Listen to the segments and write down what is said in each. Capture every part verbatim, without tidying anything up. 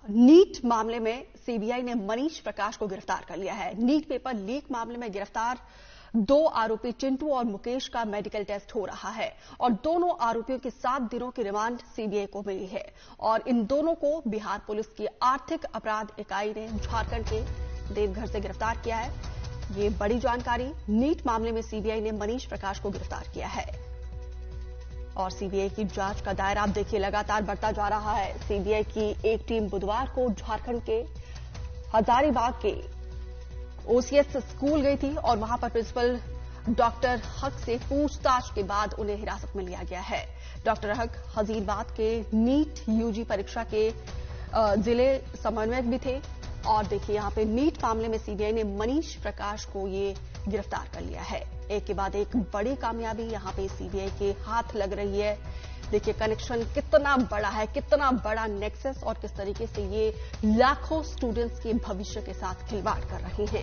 NEET मामले में CBI ने मनीष प्रकाश को गिरफ्तार कर लिया है। नीट पेपर लीक मामले में गिरफ्तार दो आरोपी चिंटू और मुकेश का मेडिकल टेस्ट हो रहा है और दोनों आरोपियों की सात दिनों की रिमांड सीबीआई को मिली है और इन दोनों को बिहार पुलिस की आर्थिक अपराध इकाई ने झारखंड के देवघर से गिरफ्तार किया है। ये बड़ी जानकारी। नीट मामले में सीबीआई ने मनीष प्रकाश को गिरफ्तार किया है और सीबीआई की जांच का दायरा आप देखिए लगातार बढ़ता जा रहा है। सीबीआई की एक टीम बुधवार को झारखंड के हजारीबाग के ओसीएस स्कूल गई थी और वहां पर प्रिंसिपल डॉक्टर हक से पूछताछ के बाद उन्हें हिरासत में लिया गया है। डॉक्टर हक हजारीबाग के नीट यूजी परीक्षा के जिले समन्वयक भी थे और देखिए यहां पे नीट मामले में सीबीआई ने मनीष प्रकाश को ये गिरफ्तार कर लिया है। एक के बाद एक बड़ी कामयाबी यहां पे सीबीआई के हाथ लग रही है। देखिए कनेक्शन कितना बड़ा है, कितना बड़ा नेक्सस और किस तरीके से ये लाखों स्टूडेंट्स के भविष्य के साथ खिलवाड़ कर रहे हैं।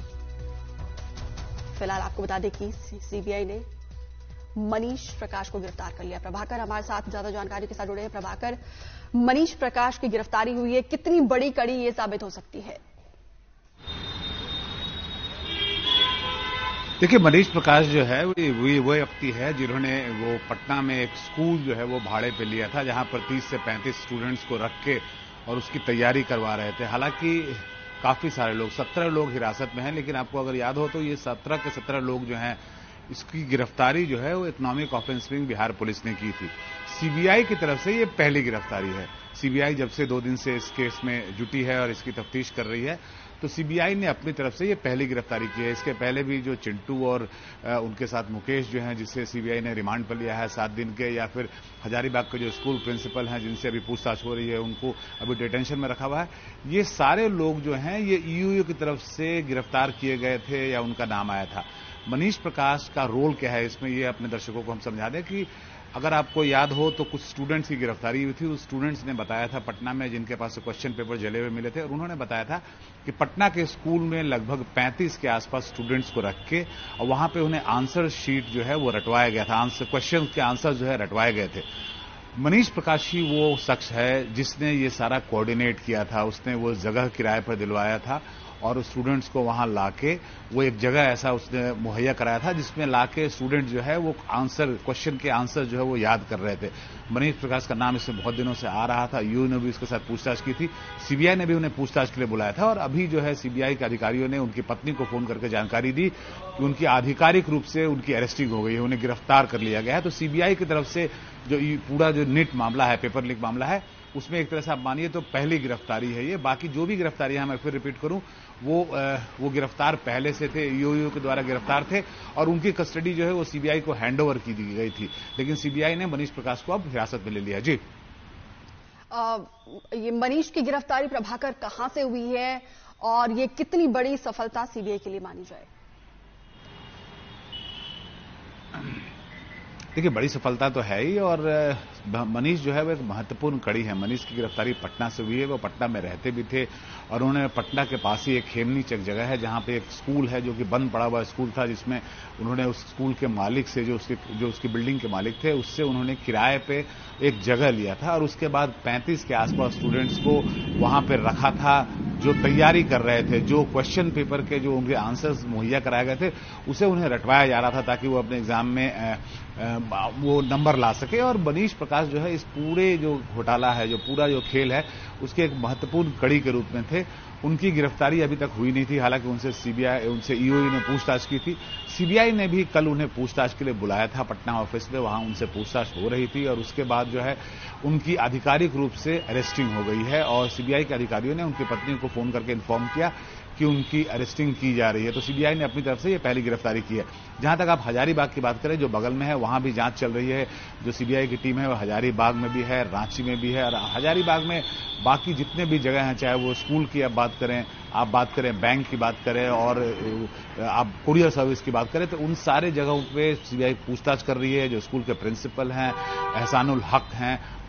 फिलहाल आपको बता दें कि सीबीआई ने मनीष प्रकाश को गिरफ्तार कर लिया। प्रभाकर हमारे साथ ज्यादा जानकारी के साथ जुड़े हैं। प्रभाकर, मनीष प्रकाश की गिरफ्तारी हुई है, कितनी बड़ी कड़ी ये साबित हो सकती है? देखिए, मनीष प्रकाश जो है वो वो व्यक्ति है जिन्होंने वो पटना में एक स्कूल जो है वो भाड़े पे लिया था, जहां पर तीस से पैंतीस स्टूडेंट्स को रख के और उसकी तैयारी करवा रहे थे। हालांकि काफी सारे लोग, सत्रह लोग हिरासत में हैं, लेकिन आपको अगर याद हो तो ये सत्रह के सत्रह लोग जो हैं, इसकी गिरफ्तारी जो है वो economic offence wing Bihar police ने की थी। सीबीआई की तरफ से ये पहली गिरफ्तारी है। सीबीआई जब से दो दिन से इस केस में जुटी है और इसकी तफ्तीश कर रही है, तो सीबीआई ने अपनी तरफ से ये पहली गिरफ्तारी की है। इसके पहले भी जो चिंटू और आ, उनके साथ मुकेश जो हैं, जिससे सीबीआई ने रिमांड पर लिया है सात दिन के, या फिर हजारीबाग के जो स्कूल प्रिंसिपल हैं जिनसे अभी पूछताछ हो रही है, उनको अभी डिटेंशन में रखा हुआ है। ये सारे लोग जो हैं ये ईओयू की तरफ से गिरफ्तार किए गए थे या उनका नाम आया था। मनीष प्रकाश का रोल क्या है इसमें, ये अपने दर्शकों को हम समझा दें कि अगर आपको याद हो तो कुछ स्टूडेंट्स की गिरफ्तारी हुई थी। उस स्टूडेंट्स ने बताया था पटना में, जिनके पास क्वेश्चन पेपर जले हुए मिले थे, और उन्होंने बताया था कि पटना के स्कूल में लगभग पैंतीस के आसपास स्टूडेंट्स को रख के और वहां पे उन्हें आंसर शीट जो है वो रटवाया गया था, आंसर क्वेश्चन के आंसर जो है रटवाए गए थे। मनीष प्रकाश ही वो शख्स है जिसने ये सारा कोऑर्डिनेट किया था। उसने वो जगह किराए पर दिलवाया था और स्टूडेंट्स को वहां लाके वो एक जगह ऐसा उसने मुहैया कराया था जिसमें लाके स्टूडेंट जो है वो आंसर, क्वेश्चन के आंसर जो है वो याद कर रहे थे। मनीष प्रकाश का नाम इसमें बहुत दिनों से आ रहा था। यू ने भी उसके साथ पूछताछ की थी, सीबीआई ने भी उन्हें पूछताछ के लिए बुलाया था और अभी जो है सीबीआई के अधिकारियों ने उनकी पत्नी को फोन करके जानकारी दी कि उनकी आधिकारिक रूप से उनकी अरेस्टिंग हो गई है, उन्हें गिरफ्तार कर लिया गया है। तो सीबीआई की तरफ से जो पूरा जो नीट मामला है, पेपर लीक मामला है, उसमें एक तरह से आप मानिए तो पहली गिरफ्तारी है ये। बाकी जो भी गिरफ्तारियां मैं फिर रिपीट करूं, वो आ, वो गिरफ्तार पहले से थे, ईओयू के द्वारा गिरफ्तार थे और उनकी कस्टडी जो है वो सीबीआई को हैंडओवर की दी गई थी, लेकिन सीबीआई ने मनीष प्रकाश को अब हिरासत में ले लिया। जी, आ, ये मनीष की गिरफ्तारी प्रभाकर कहां से हुई है और ये कितनी बड़ी सफलता सीबीआई के लिए मानी जाए? देखिए, बड़ी सफलता तो है ही और मनीष जो है वो एक महत्वपूर्ण कड़ी है। मनीष की गिरफ्तारी पटना से हुई है, वो पटना में रहते भी थे और उन्होंने पटना के पास ही एक खेमनी चक जगह है जहां पे एक स्कूल है जो कि बंद पड़ा हुआ स्कूल था, जिसमें उन्होंने उस स्कूल के मालिक से, जो उसकी जो उसकी बिल्डिंग के मालिक थे, उससे उन्होंने किराए पे एक जगह लिया था और उसके बाद पैंतीस के आसपास स्टूडेंट्स को वहां पर रखा था जो तैयारी कर रहे थे, जो क्वेश्चन पेपर के जो उनके आंसर्स मुहैया कराए गए थे उसे उन्हें रटवाया जा रहा था ताकि वो अपने एग्जाम में आ, आ, वो नंबर ला सके। और मनीष प्रकाश जो है इस पूरे जो घोटाला है, जो पूरा जो खेल है, उसके एक महत्वपूर्ण कड़ी के रूप में थे। उनकी गिरफ्तारी अभी तक हुई नहीं थी, हालांकि उनसे सीबीआई, उनसे ईओयू ने पूछताछ की थी। सीबीआई ने भी कल उन्हें पूछताछ के लिए बुलाया था पटना ऑफिस में, वहां उनसे पूछताछ हो रही थी और उसके बाद जो है उनकी आधिकारिक रूप से अरेस्टिंग हो गई है और सीबीआई के अधिकारियों ने उनकी पत्नी को फोन करके इन्फॉर्म किया कि उनकी अरेस्टिंग की जा रही है। तो सीबीआई ने अपनी तरफ से ये पहली गिरफ्तारी की है। जहां तक आप हजारीबाग की बात करें, जो बगल में है, वहां भी जांच चल रही है। जो सीबीआई की टीम है वो हजारीबाग में भी है, रांची में भी है और हजारीबाग में बाकी जितने भी जगह हैं, चाहे वो स्कूल की आप बात करें, आप बात करें बैंक की बात करें और आप कुरियर सर्विस की बात करें, तो उन सारे जगहों पे सीबीआई पूछताछ कर रही है। जो स्कूल के प्रिंसिपल हैं, एहसानुल हक हैं,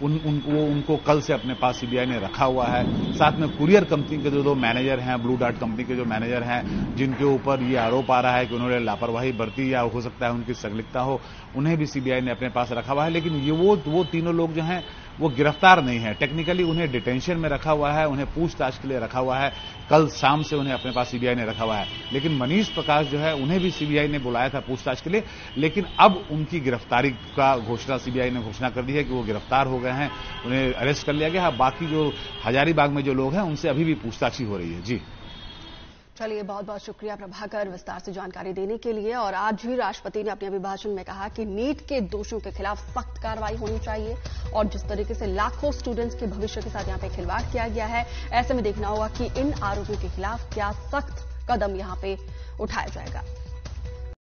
उन, उन वो उनको कल से अपने पास सीबीआई ने रखा हुआ है। साथ में कुरियर कंपनी के जो दो मैनेजर हैं, ब्लू डार्ट कंपनी के जो मैनेजर हैं, जिनके ऊपर ये आरोप आ रहा है कि उन्होंने लापरवाही बरती या हो सकता है उनकी संलिप्तता हो, उन्हें भी सीबीआई ने अपने पास रखा हुआ है। लेकिन ये वो वो तीनों लोग जो हैं वो गिरफ्तार नहीं है। टेक्निकली उन्हें डिटेंशन में रखा हुआ है, उन्हें पूछताछ के लिए रखा हुआ है। कल शाम से उन्हें अपने पास सीबीआई ने रखा हुआ है। लेकिन मनीष प्रकाश जो है उन्हें भी सीबीआई ने बुलाया था पूछताछ के लिए, लेकिन अब उनकी गिरफ्तारी का घोषणा सीबीआई ने घोषणा कर दी है कि वो गिरफ्तार हो गए हैं, उन्हें अरेस्ट कर लिया गया है। बाकी जो हजारीबाग में जो लोग हैं उनसे अभी भी पूछताछ ही हो रही है। जी चलिए, बहुत बहुत शुक्रिया प्रभाकर विस्तार से जानकारी देने के लिए। और आज भी राष्ट्रपति ने अपने अभिभाषण में कहा कि नीट के दोषियों के खिलाफ सख्त कार्रवाई होनी चाहिए और जिस तरीके से लाखों स्टूडेंट्स के भविष्य के साथ यहां पे खिलवाड़ किया गया है, ऐसे में देखना होगा कि इन आरोपियों के खिलाफ क्या सख्त कदम यहां पे उठाया जाएगा।